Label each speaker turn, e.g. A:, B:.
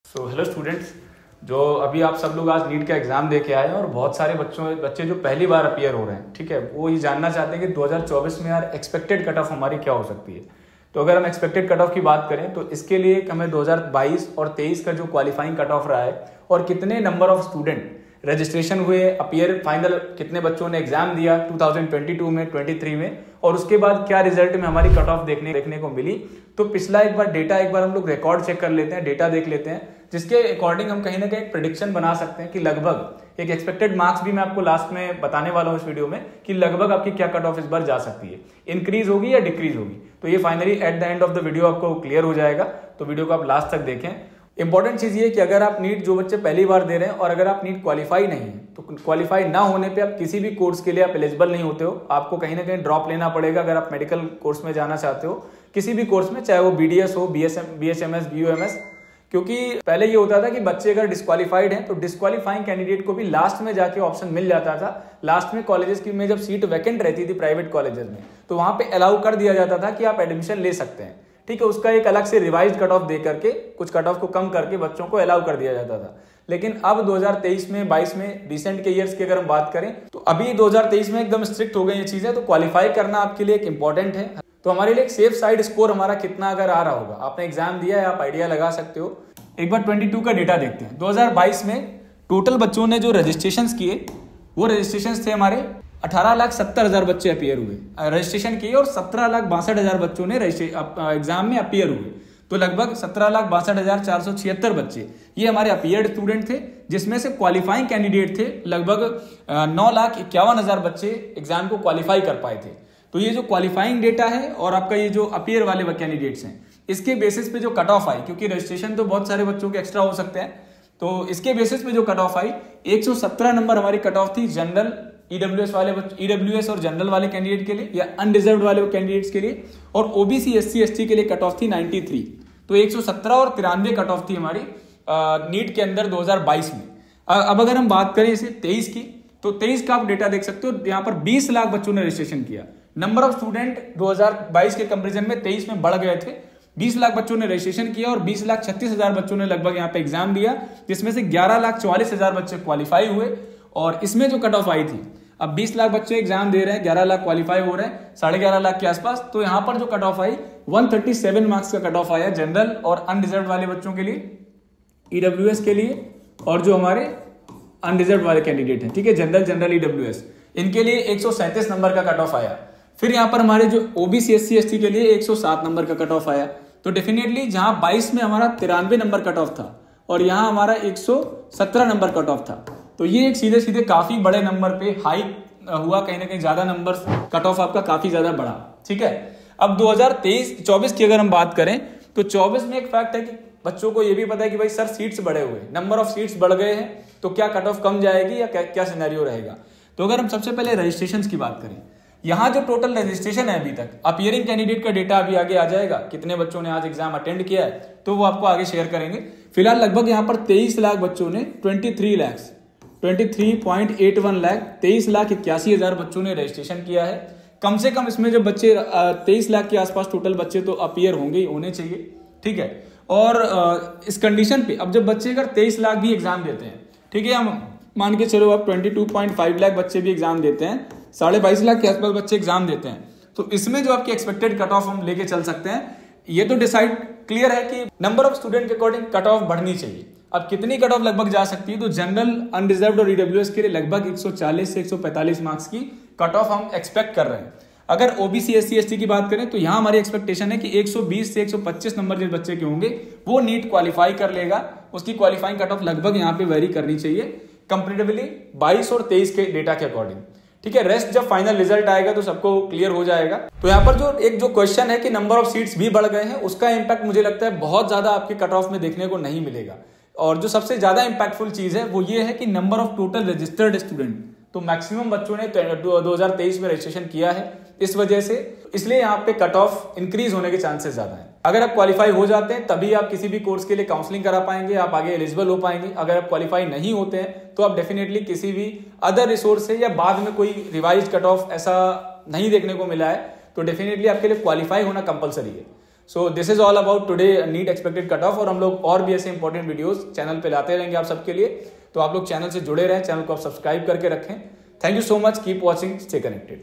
A: Hello students, जो अभी आप सब लोग आज नीट का एग्जाम दे के आए हैं और बहुत सारे बच्चे जो पहली बार अपीयर हो रहे हैं, ठीक है, वो ये जानना चाहते हैं कि 2024 में यार एक्सपेक्टेड कट ऑफ हमारी क्या हो सकती है। तो अगर हम एक्सपेक्टेड कट ऑफ की बात करें तो इसके लिए हमें 2022 और 23 का जो क्वालिफाइंग कट ऑफ रहा है और कितने नंबर ऑफ स्टूडेंट रजिस्ट्रेशन हुए, अपीयर फाइनल कितने बच्चों ने एग्जाम दिया 2022 में, 23 में, और उसके बाद क्या रिजल्ट में हमारी कट ऑफ देखने को मिली। तो पिछला एक बार हम लोग रिकॉर्ड चेक कर लेते हैं, डेटा देख लेते हैं, जिसके अकॉर्डिंग हम कहीं ना कहीं प्रेडिक्शन बना सकते हैं कि लगभग एक एक्सपेक्टेड मार्क्स भी मैं आपको लास्ट में बताने वाला हूं इस वीडियो में कि लगभग आपकी क्या कट ऑफ इस बार जा सकती है, इंक्रीज होगी या डिक्रीज होगी। तो ये finally at the end of the video आपको क्लियर हो जाएगा, तो वीडियो को आप लास्ट तक देखें। इंपॉर्टेंट चीज ये कि अगर आप नीट जो बच्चे पहली बार दे रहे हैं और अगर आप नीट क्वालिफाई नहीं है तो क्वालिफाई ना होने पे आप किसी भी कोर्स के लिए आप एलिजिबल नहीं होते हो, आपको कहीं ना कहीं ड्रॉप लेना पड़ेगा। अगर आप मेडिकल कोर्स में जाना चाहते हो, किसी भी कोर्स में, चाहे वो BDS हो, BHMS, BUMS, क्योंकि पहले ये होता था कि बच्चे अगर डिस्क्वालीफाइड हैं तो डिस्क्वालीफाइंग कैंडिडेट को भी लास्ट में जाके ऑप्शन मिल जाता था। लास्ट में कॉलेजेस की में जब सीट वैकेंट रहती थी प्राइवेट कॉलेजेस में, तो वहां पे अलाउ कर दिया जाता था कि आप एडमिशन ले सकते हैं, ठीक है। उसका एक अलग से रिवाइज कट ऑफ दे करके, कुछ कट ऑफ को कम करके बच्चों को अलाउ कर दिया जाता था। लेकिन अब 2023 में, 22 में, रिसेंट के ईयर्स की अगर हम बात करें तो अभी 2023 में एकदम स्ट्रिक्ट हो गई ये चीजें। तो क्वालिफाई करना आपके लिए एक इंपॉर्टेंट है। तो हमारे लिए एक सेफ साइड स्कोर हमारा कितना अगर आ रहा होगा, आपने एग्जाम दिया है, आप आइडिया लगा सकते हो। एक बार 22 का डेटा देखते हैं। 2022 में टोटल बच्चों ने जो रजिस्ट्रेशन किए वो रजिस्ट्रेशन थे हमारे 18,70,000 बच्चे अपीयर हुए, रजिस्ट्रेशन किए, और 17,62,000 बच्चों ने एग्जाम में अपीयर हुए। तो लगभग 17,62,476 बच्चे ये हमारे अपीयर्ड स्टूडेंट थे, जिसमें से क्वालिफाइंग कैंडिडेट थे लगभग 9,51,000 बच्चे एग्जाम को क्वालिफाई कर पाए थे। तो ये जो क्वालिफाइंग डेटा है और आपका ये जो अपीयर वाले कैंडिडेट्स हैं, इसके बेसिस पे जो कट ऑफ आई, क्योंकि रजिस्ट्रेशन तो बहुत सारे बच्चों के एक्स्ट्रा हो सकते हैं, तो इसके बेसिस पे जो कट ऑफ आई 117 नंबर हमारी कट ऑफ थी जनरल ईडब्ल्यूएस और जनरल वाले कैंडिडेट के लिए या अनरिजर्व्ड वाले कैंडिडेट्स के लिए, और ओबीसी SC ST के लिए कट ऑफ थी 93। तो 117 और 93 कट ऑफ थी हमारी नीट के अंदर 2022 में। अब अगर हम बात करें इसे 23 की, तो 23 का आप डेटा देख सकते हो, यहाँ पर 20 लाख बच्चों ने रजिस्ट्रेशन किया। नंबर ऑफ स्टूडेंट 2022 के कंपेरिजन में 23 में बढ़ गए थे। 20 लाख बच्चों ने रजिस्ट्रेशन किया और 20,36,000 बच्चों ने लगभग यहाँ पे एग्जाम दिया, जिसमें से 11,44,000 बच्चे क्वालिफाई हुए। और इसमें जो कट ऑफ आई थी, अब 20 लाख बच्चे एग्जाम दे रहे हैं, 11 लाख क्वालिफाई हो रहे हैं, 11.5 लाख के आसपास। तो यहाँ पर जो कट ऑफ आई 137 मार्क्स का कट ऑफ आया जनरल और अनरिजर्व वाले बच्चों के लिए, ईडब्ल्यूएस के लिए, और जो हमारे अनरिजर्व वाले कैंडिडेट हैं, ठीक है, जनरल ईडब्ल्यूएस, इनके लिए 137 नंबर का कट ऑफ आया। फिर यहाँ पर हमारे जो ओबीसी SC ST के लिए 107 नंबर का कट ऑफ आया। तो डेफिनेटली जहां 22 में हमारा 93 नंबर कट ऑफ था और यहाँ हमारा 117 नंबर कट ऑफ था, तो ये एक सीधे सीधे काफी बड़े नंबर पे हाई हुआ, कहीं ना कहीं ज्यादा नंबर कट ऑफ आपका काफी ज्यादा बढ़ा, ठीक है। अब 2023-24 की अगर हम बात करें तो 24 में एक फैक्ट है कि बच्चों को ये भी पता है कि भाई सर सीट्स बढ़े हुए, नंबर ऑफ सीट्स बढ़ गए हैं, तो क्या कट ऑफ कम जाएगी या क्या सिनेरियो रहेगा। तो अगर हम सबसे पहले रजिस्ट्रेशन की बात करें, यहाँ जो टोटल रजिस्ट्रेशन है अभी तक, अपीयरिंग कैंडिडेट का डेटा अभी आगे आ जाएगा, कितने बच्चों ने आज एग्जाम अटेंड किया है तो वो आपको आगे शेयर करेंगे। फिलहाल लगभग यहाँ पर 23 लाख बच्चों ने 23.81 लाख 23,81,000 बच्चों ने रजिस्ट्रेशन किया है। कम से कम इसमें जो बच्चे 23 लाख के आसपास टोटल बच्चे तो अपीयर होने चाहिए, ठीक है। और इस कंडीशन पे अब जब बच्चे अगर 23 लाख भी एग्जाम देते हैं, ठीक है, हम मान के चलो अब 22.5 लाख बच्चे भी एग्जाम देते हैं, 22.5 लाख के आसपास बच्चे एग्जाम देते हैं, तो इसमें जो आपकी एक्सपेक्टेड कट ऑफ हम लेके चल सकते हैं। ये तो डिसाइड क्लियर है कि नंबर ऑफ स्टूडेंट के अकॉर्डिंग कट ऑफ बढ़नी चाहिए। अब कितनी कट ऑफ लगभग जा सकती है, तो जनरल, अनरिजर्व्ड और ईडब्ल्यूएस के लिए लगभग 140 से 145 मार्क्स की कट ऑफ हम एक्सपेक्ट कर रहे हैं। अगर ओबीसी SC ST की बात करें तो यहाँ हमारी एक्सपेक्टेशन है कि 120 से 125 नंबर जिस बच्चे के होंगे वो नीट क्वालिफाई कर लेगा। उसकी क्वालिफाइंग कट ऑफ लगभग यहाँ पे वेरी करनी चाहिए कंपेरेटिवली 22 और 23 के डेटा के अकॉर्डिंग, ठीक है। रेस्ट जब फाइनल रिजल्ट आएगा तो सबको क्लियर हो जाएगा। तो यहाँ पर जो क्वेश्चन है कि नंबर ऑफ सीट्स भी बढ़ गए हैं, उसका इंपैक्ट मुझे लगता है बहुत ज्यादा आपके कट ऑफ में देखने को नहीं मिलेगा। और जो सबसे ज्यादा इंपैक्टफुल चीज है वो ये है कि number of total registered student, तो मैक्सिमम बच्चों ने 2023 में रजिस्ट्रेशन किया है, इस वजह से इसलिए यहाँ पे कट ऑफ इंक्रीज होने के चांसेस ज्यादा हैं। अगर आप क्वालिफाई हो जाते हैं तभी आप किसी भी कोर्स के लिए काउंसलिंग करा पाएंगे, आप आगे एलिजिबल हो पाएंगे। अगर आप क्वालिफाई नहीं होते हैं तो आप डेफिनेटली किसी भी अदर रिसोर्स से या बाद में कोई रिवाइज कट ऑफ ऐसा नहीं देखने को मिला है, तो डेफिनेटली आपके लिए क्वालिफाई होना कंपलसरी है। So this is all about today NEET expected cut off, और हम लोग और भी ऐसे इंपॉर्टेंट वीडियोस चैनल पे लाते रहेंगे आप सबके लिए। तो आप लोग चैनल से जुड़े रहें, चैनल को आप सब्सक्राइब करके रखें। Thank you so much, keep watching, stay connected.